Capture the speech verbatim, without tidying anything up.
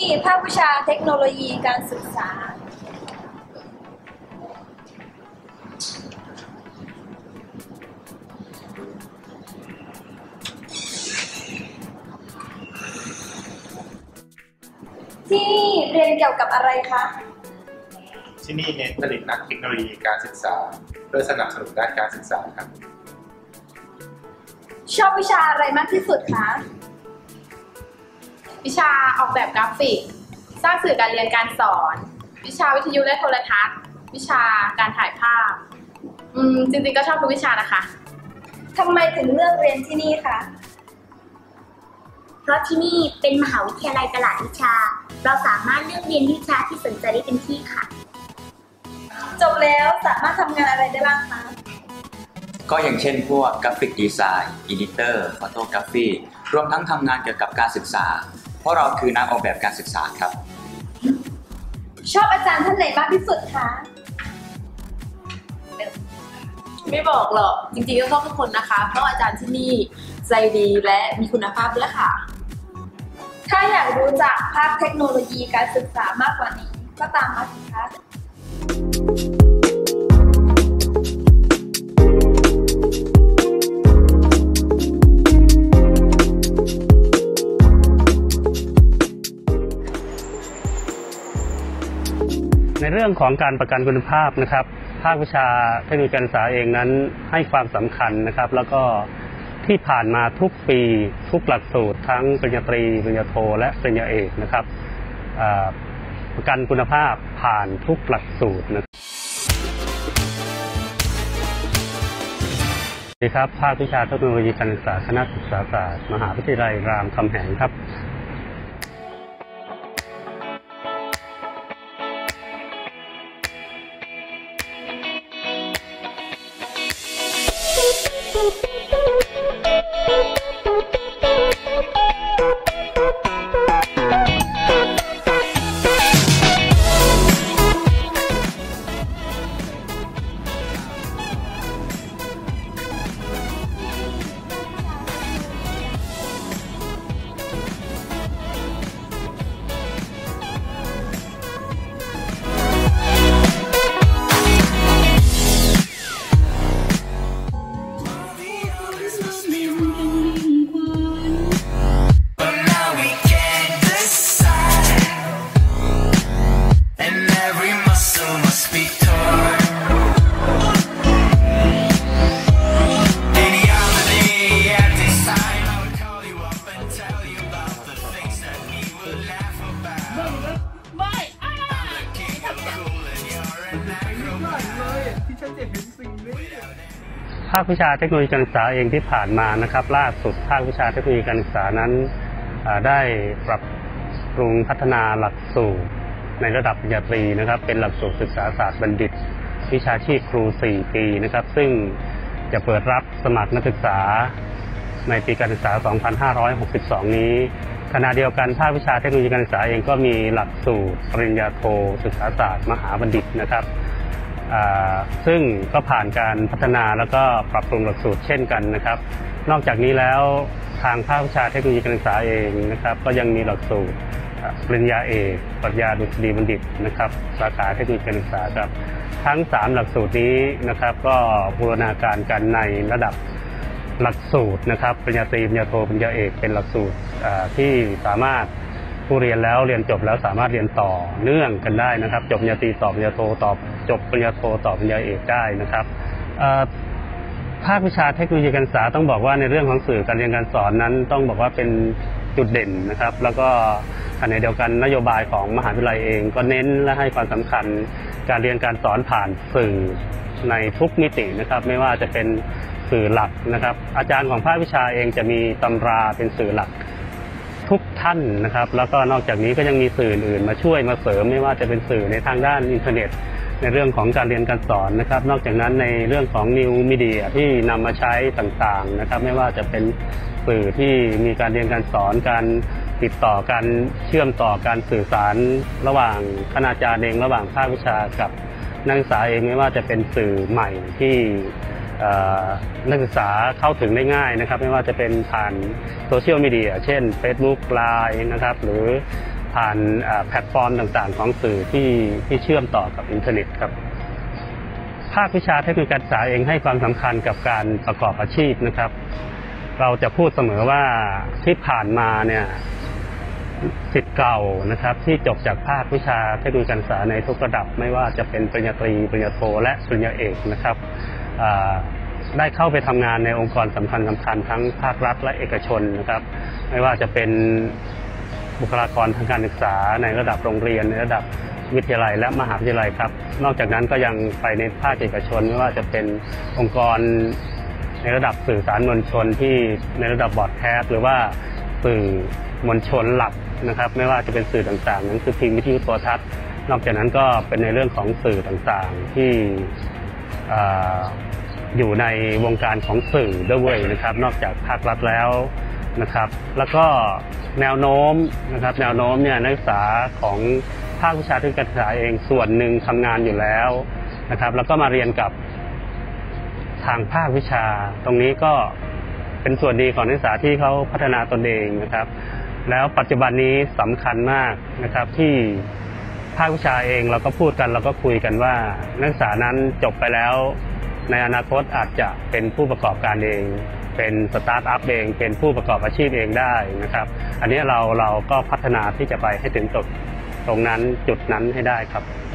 ภาควิชาเทคโนโลยีการศึกษาที่นี่เรียนเกี่ยวกับอะไรคะที่นี่เน้นผลิตนักเทคโนโลยีการศึกษาเพื่อสนับสนุนด้านการศึกษาครับชอบวิชาอะไรมากที่สุดคะวิชาออกแบบกราฟิกสร้างสื่อการเรียนการสอนวิชาวิทยุและโทรทัศน์วิชาการถ่ายภาพอืมจริงๆก็ชอบทุกวิชานะคะทำไมถึงเลือกเรียนที่นี่คะเพราะที่นี่เป็นมหาวิทยาลัยตลาดวิชาเราสามารถเลือกเรียนวิชาที่สนใจได้เต็มที่ค่ะจบแล้วสามารถทำงานอะไรได้บ้างคะก็อย่างเช่นพวกกราฟิกดีไซน์อีดิเตอร์ฟอโตกราฟีรวมทั้งทำงานเกี่ยวกับการศึกษาเพราะเราคือนักออกแบบการศึกษาครับชอบอาจารย์ท่านไหนมากที่สุดคะไม่บอกหรอกจริงๆก็ชอบทุกคนนะคะเพราะอาจารย์ที่นี่ใจดีและมีคุณภาพด้วยค่ะถ้าอยากรู้จักภาคเทคโนโลยีการศึกษามากกว่านี้ก็ตามมาสิคะในเรื่องของการประกันคุณภาพนะครับภาควิชาเทคโนโลยีการศึกษาเองนั้นให้ความสำคัญนะครับแล้วก็ที่ผ่านมาทุกปีทุกหลักสูตรทั้งปริญญาตรีปริญญาโทและปริญญาเอกนะครับประกันคุณภาพผ่านทุกหลักสูตรนะสวัสดีครับภาควิชาเทคโนโลยีการศึกษาคณะศึกษาศาสตร์มหาวิทยาลัยรามคำแหงครับภาควิชาเทคโนโลยีการศึกษาเองที่ผ่านมานะครับล่าสุดภาควิชาเทคโนโลยีการศึกษานั้นได้ปรับปรุงพัฒนาหลักสูตรในระดับปริญญาตรีนะครับเป็นหลักสูตรศึกษาศาสตร์บัณฑิตวิชาชีพครูสี่ปีนะครับซึ่งจะเปิดรับสมัครนักศึกษาในปีการศึกษาสองพันห้าร้อยหกสิบสองนี้ขณะเดียวกันภาควิชาเทคโนโลยีการศึกษาเองก็มีหลักสูตรปริญญาโทศึกษาศาสตร์มหาบัณฑิตนะครับซึ่งก็ผ่านการพัฒนาแล้วก็ปรับปรุงหลักสูตรเช่นกันนะครับนอกจากนี้แล้วทางภาควิชาเทคโนโลยีการศึกษาเองนะครับก็ยังมีหลักสูตรปริญญาเอกปริญญาดุษฎีบัณฑิตนะครับสาขาเทคโนโลยีการศึกษาครับทั้งสามหลักสูตรนี้นะครับก็บูรณาการกันในระดับหลักสูตรนะครับปริญญาตรีปริญญาโทปริญญาเอกเป็นหลักสูตรที่สามารถผู้เรียนแล้วเรียนจบแล้วสามารถเรียนต่อเนื่องกันได้นะครับจบปริญญาตรีต่อปริญญาโทต่อจบปริญญาโทต่อปริญญาเอกได้นะครับภาควิชาเทคโนโลยีการศึกษาต้องบอกว่าในเรื่องของสื่อการเรียนการสอนนั้นต้องบอกว่าเป็นจุดเด่นนะครับแล้วก็ขณะเดียวกันนโยบายของมหาวิทยาลัยเองก็เน้นและให้ความสำคัญการเรียนการสอนผ่านสื่อในทุกมิตินะครับไม่ว่าจะเป็นสื่อหลักนะครับอาจารย์ของภาควิชาเองจะมีตำราเป็นสื่อหลักทุกท่านนะครับแล้วก็นอกจากนี้ก็ยังมีสื่ออื่นมาช่วยมาเสริมไม่ว่าจะเป็นสื่อในทางด้านอินเทอร์เน็ตในเรื่องของการเรียนการสอนนะครับนอกจากนั้นในเรื่องของนิวมีเดียที่นำมาใช้ต่างๆนะครับไม่ว่าจะเป็นสื่อที่มีการเรียนการสอนการติดต่อการเชื่อมต่อการสื่อสารระหว่างคณาจารย์เองระหว่างภาควิชากับนักศึกษาเองไม่ว่าจะเป็นสื่อใหม่ที่นักศึกษาเข้าถึงได้ง่ายนะครับไม่ว่าจะเป็นผ่านโซเชียลมีเดียเช่น Facebook ไลน์ นะครับหรือผ่านแพลตฟอร์มต่างๆของสื่อที่ที่เชื่อมต่อกับอินเทอร์เน็ตครับภาควิชาเทคโนโลยีการศึกษาเองให้ความสำคัญกับการประกอบอาชีพนะครับเราจะพูดเสมอว่าที่ผ่านมาเนี่ยศิษย์เก่านะครับที่จบจากภาควิชาเทคโนโลยีการศึกษาในทุกระดับไม่ว่าจะเป็นปริญญาตรีปริญญาโทและปริญญาเอกนะครับได้เข้าไปทำงานในองค์กรสำคัญสำคัญทั้งภาครัฐและเอกชนนะครับไม่ว่าจะเป็นบุคลากรทางการศึกษาในระดับโรงเรียนในระดับวิทยาลัยและมหาวิทยาลัยครับนอกจากนั้นก็ยังไปในภาคเอกชนไม่ว่าจะเป็นองค์กรในระดับสื่อสารมวลชนที่ในระดับบอดแคสต์หรือว่าสื่อมวลชนหลักนะครับไม่ว่าจะเป็นสื่อต่างๆหนังสือพิมพ์วิทยุโทรทัศน์นอกจากนั้นก็เป็นในเรื่องของสื่อต่างๆที่อยู่ในวงการของสื่อด้วยนะครับนอกจากภาครัฐแล้วนะครับแล้วก็แนวโน้มนะครับแนวโน้มเนี่ยนักศึกษาของภาควิชาเทคโนโลยีการศึกษาเองส่วนหนึ่งทำงานอยู่แล้วนะครับแล้วก็มาเรียนกับทางภาควิชาตรงนี้ก็เป็นส่วนดีของนักศึกษาที่เขาพัฒนาตนเองนะครับแล้วปัจจุบันนี้สำคัญมากนะครับที่ภาควิชาเองเราก็พูดกันเราก็คุยกันว่านักศึกษานั้นจบไปแล้วในอนาคตอาจจะเป็นผู้ประกอบการเองเป็นสตาร์ทอัพเองเป็นผู้ประกอบอาชีพเองได้นะครับอันนี้เราเราก็พัฒนาที่จะไปให้ถึงจุดตรงนั้นจุดนั้นให้ได้ครับ